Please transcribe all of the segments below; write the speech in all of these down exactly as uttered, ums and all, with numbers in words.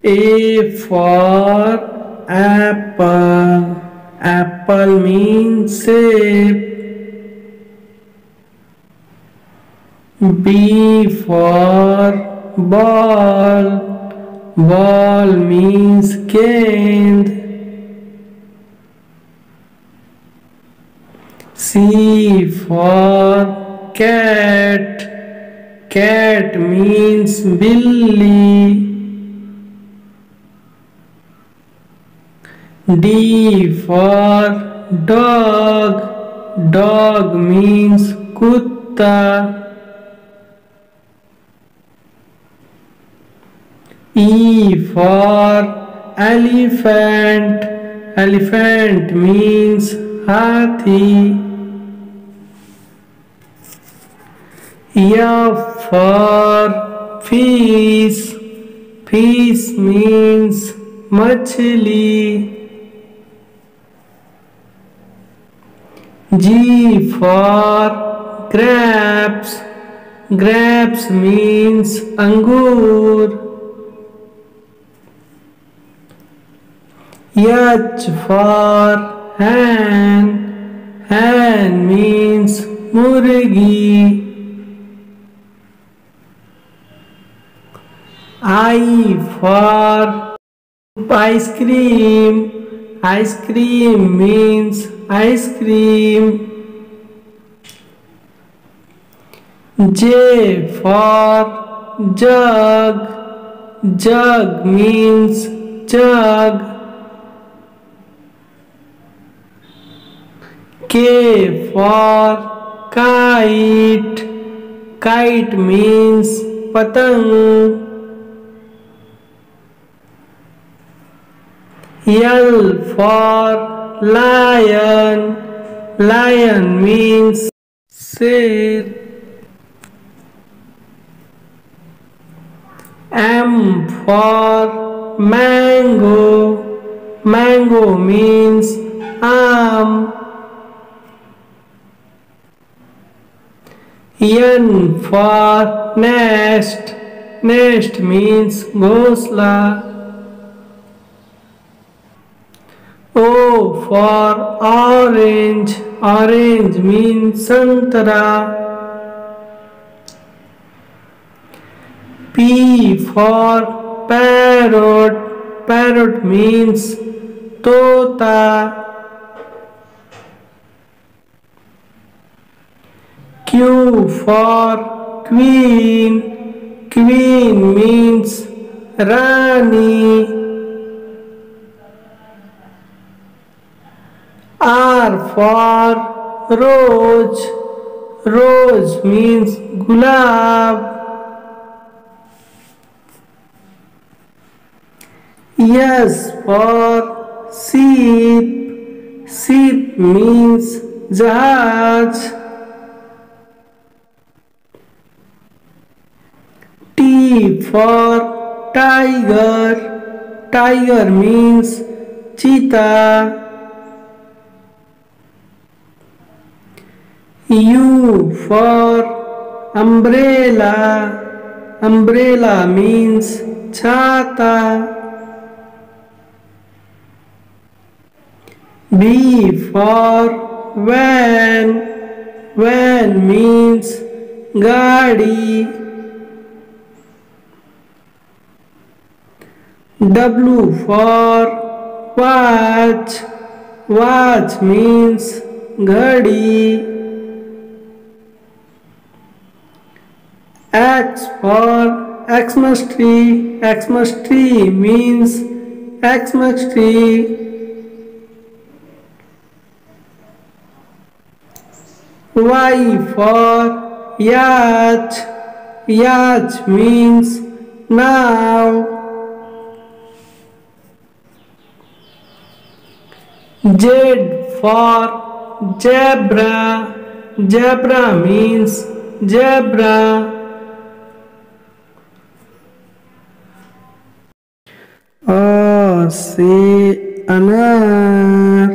A for apple. Apple means shape. B for ball. Ball means gend. C for cat. Cat means billy. D for dog. Dog means kutta. E for elephant. Elephant means hathi. F for fish. Fish means machli. G for grapes. Grapes means angur. H for hen. Hen means murgi. I for ice cream. Ice cream means ice cream. J for jug. Jug means jug. K for kite. Kite means patang. L for lion. Lion means sher. M for mango. Mango means aam. N for nest. Nest means ghosla. O for orange. Orange means santara. P for parrot. Parrot means tota. Q for queen. Queen means Rani. R for rose. Rose means gulab. S for sheep. Sheep means jahaj. T for tiger. Tiger means cheetah. U for umbrella. Umbrella means chhata. V for van. Van means gaadi. W for watch. Watch means ghadi. X for Xmas tree. Xmas tree means Xmas tree. Y for yacht. Yacht means now. Z for zebra. Zebra means zebra. A से अनार.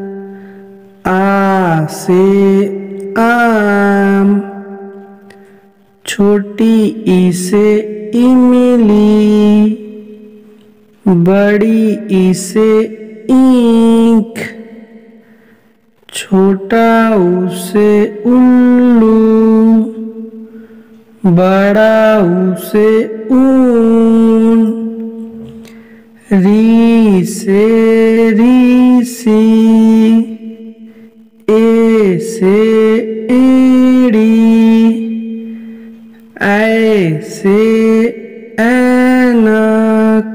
आ से आम. छोटी ई से इमली. बड़ी ई से ईंख, छोटा ऊ से उल्लू, बड़ा ऊ से ऊन, री से रीसी, ए से एड़ी, ऐ से ऐनक,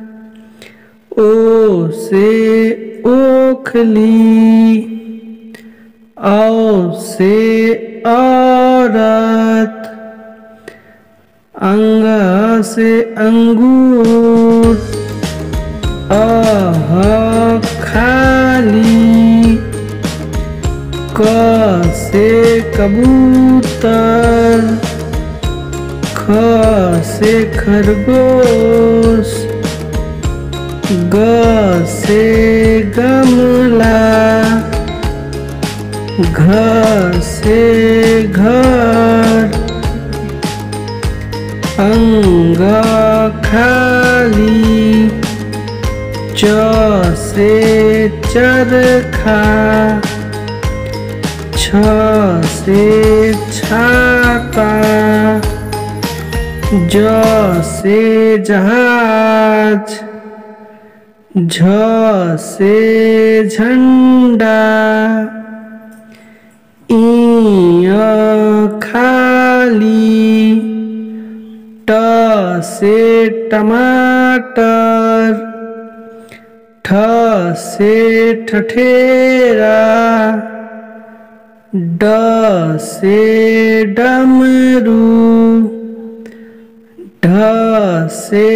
ओ से ओखली, औ से औरत, अंग से अंगूर, अह खाली, क से कबूतर, ख से खरगोश, ग से गमला, घ से घर, अंग खाली, च से चरखा, छ से छाता, ज से जहाज, झ से झंडा, ई खाली, ट से टमाटर, ठ से ठठेरा, ड से डमरू, ढ से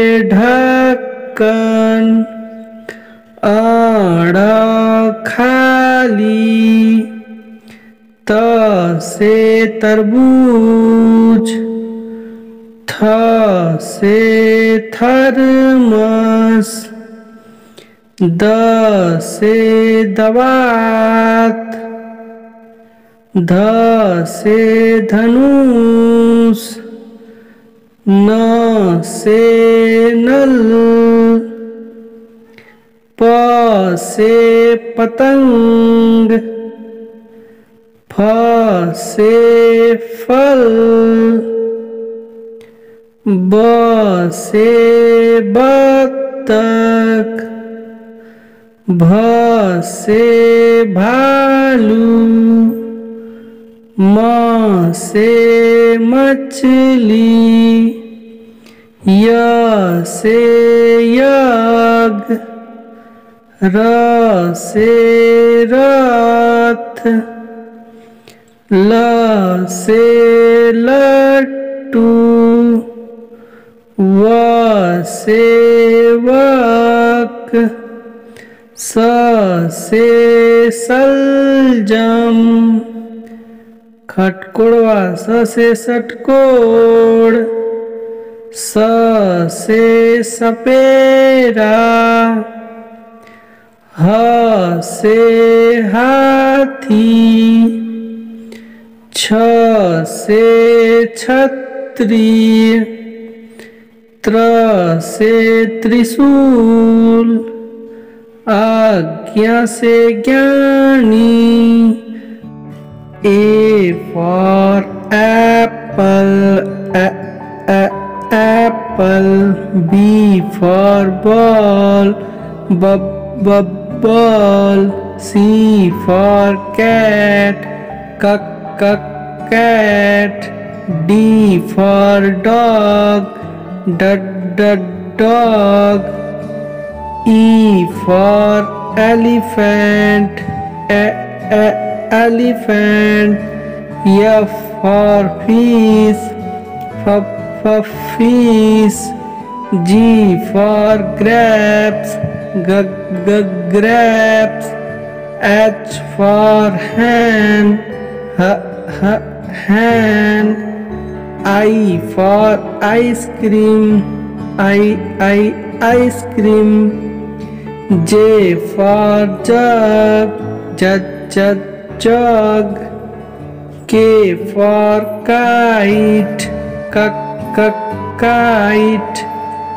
ढक्कन, अड़ खाली, त से तरबूज, थ से थर्मस, द से दवात, ध से धनुष, न से नल, प से पतंग, फ से फल, ब से बत्तख, भ से भालू, म से मछली, य से यज्ञ, र से रथ, ल से लट्टू, व से वक, स से सलजम, खटकोड़वा स से षटकोण, स से सपेरा, ह से हाथी, छ से छतरी, त्र से त्रिशूल, आज्ञा से ज्ञानी, A for apple, a, a, apple, B for ball, b, b, ball, C for cat, c, c, cat, D for dog, d, d, dog, E for elephant, a, a, elephant, F for fish, f, f, fish, G for grapes, g, g, grapes, H for hen, h, h, hen, I for ice cream, I, I, ice cream, J for jug, j, j, jug, K for kite, k, k, kite,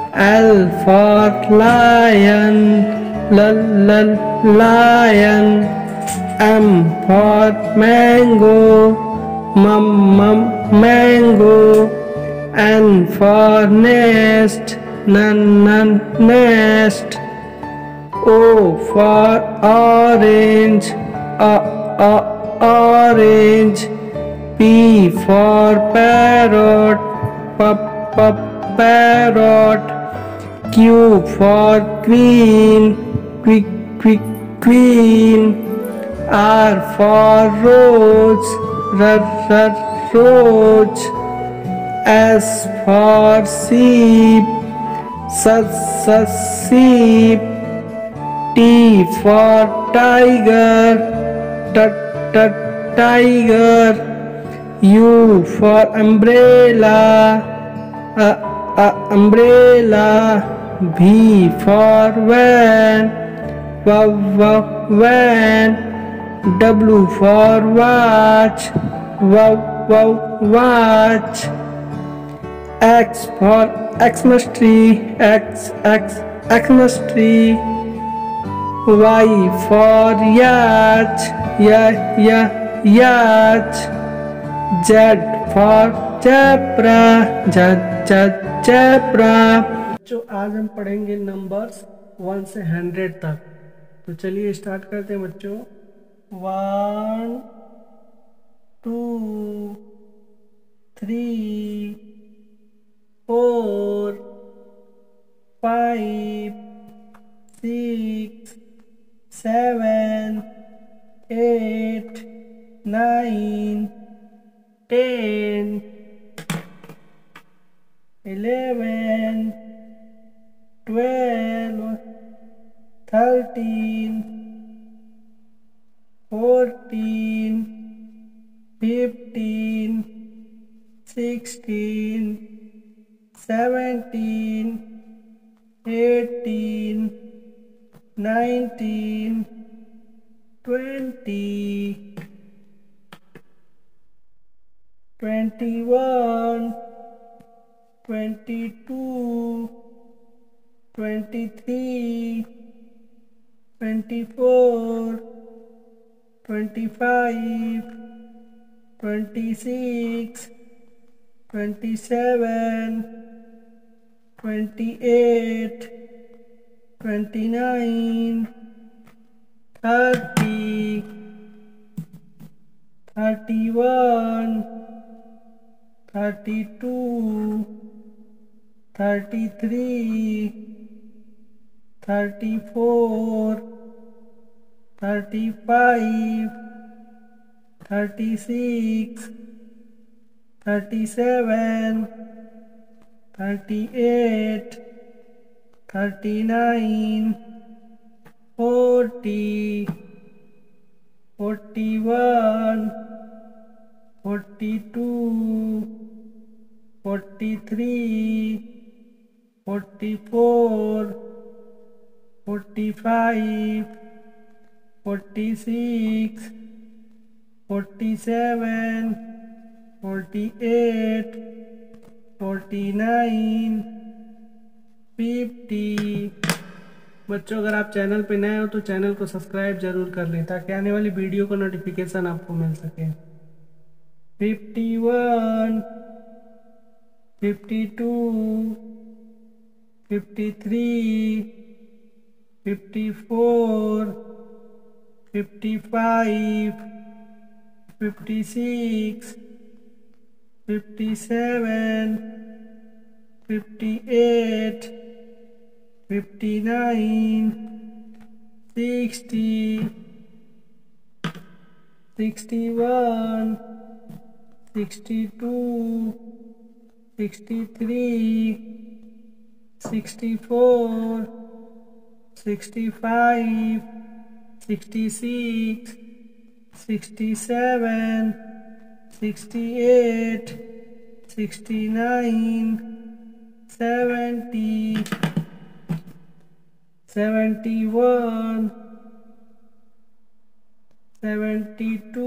L for lion, l l lion. M for mango, m m mango. N for nest, n n nest. O for orange, a a orange. P for parrot, p p parrot. Q for queen, quick quick queen. R for rose, r r rose. S for sheep, s s sheep. T for tiger, t t tiger. U for umbrella, uh, uh, umbrella. V for van, v v van. W for watch, w w watch. X for Xmas tree, x x Xmas tree. Y for yacht, yeah yeah yacht. Z for zebra, z z zebra. बच्चों आज हम पढ़ेंगे numbers one से hundred तक। तो चलिए start करते हैं बच्चों। One two three four five six seven eight nine ten eleven twelve thirteen fourteen fifteen sixteen seventeen eighteen nineteen twenty twenty one twenty two twenty three twenty four twenty five twenty six twenty seven twenty eight twenty nine thirty thirty one thirty two thirty three thirty four thirty five thirty six thirty seven thirty eight thirty nine forty forty one forty two forty three forty four forty five forty six forty seven forty eight forty nine fifty. बच्चों अगर आप channel पे नए हो तो channel को subscribe जरूर कर लें ताकि आने वाली वीडियो का नोटिफिकेशन आपको मिल सके। Fifty one fifty two fifty three fifty four fifty five fifty six fifty seven fifty eight fifty nine sixty sixty one sixty two sixty three sixty four sixty five sixty six sixty seven sixty eight sixty nine seventy seventy one seventy two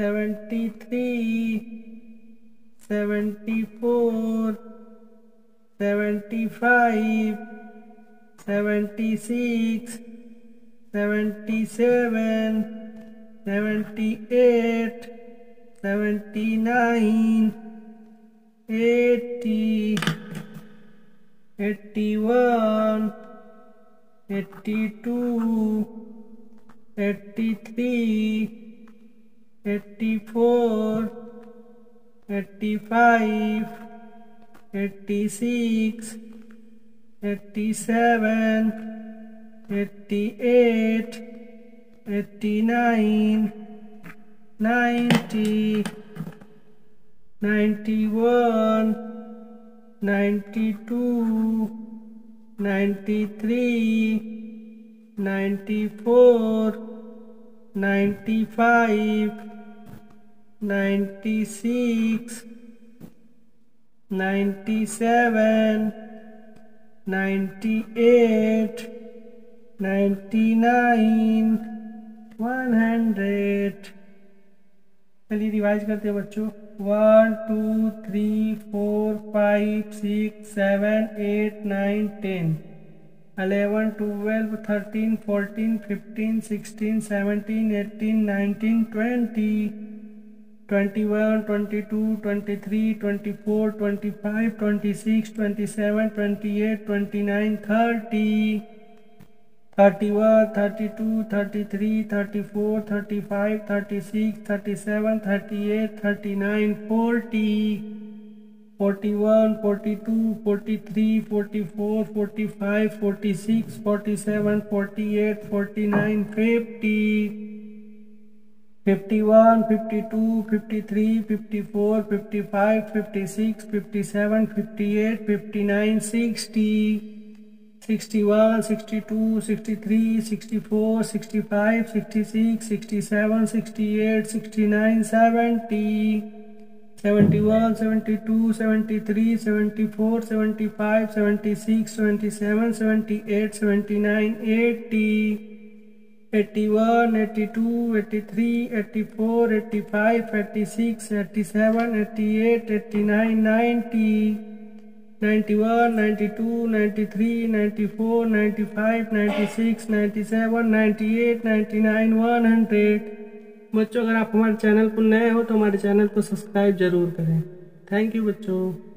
seventy three seventy four seventy five, seventy six, seventy seven, seventy eight, seventy nine, eighty, eighty one, eighty two, eighty three, eighty four, eighty five, eighty six, eighty seven, eighty eight, eighty nine, ninety, ninety one, ninety two, ninety three, ninety four, ninety five, ninety six, ninety seven, ninety eight, ninety nine, one hundred. चलिए revise करते हैं बच्चों। One two three four five six seven eight nine ten, eleven twelve thirteen fourteen fifteen sixteen seventeen eighteen nineteen twenty, twenty one, twenty two, twenty three, twenty four, twenty five, twenty six, twenty seven, twenty eight, twenty nine, thirty, thirty one, thirty two, thirty three, thirty four, thirty five, thirty six, thirty seven, thirty eight, thirty nine, forty, forty one, forty two, forty three, forty four, forty five, forty six, forty seven, forty eight, forty nine, fifty, fifty one, fifty two, fifty three, fifty four, fifty five, fifty six, fifty seven, fifty eight, fifty nine, sixty, sixty one, sixty two, sixty three, sixty four, sixty five, sixty six, sixty seven, sixty eight, sixty nine, seventy, seventy one, seventy two, seventy three, seventy four, seventy five, seventy six, seventy seven, seventy eight, seventy nine, eighty, eighty one, eighty two, eighty three, eighty four, eighty five, eighty six, eighty seven, eighty eight, eighty nine, ninety, ninety one, ninety two, ninety three, ninety four, ninety five, ninety six, ninety seven, ninety eight, ninety nine, one hundred. बच्चों अगर आप हमारे channel पर नए हो तो हमारे channel को सब्सक्राइब जरूर करें। थैंक यू बच्चों।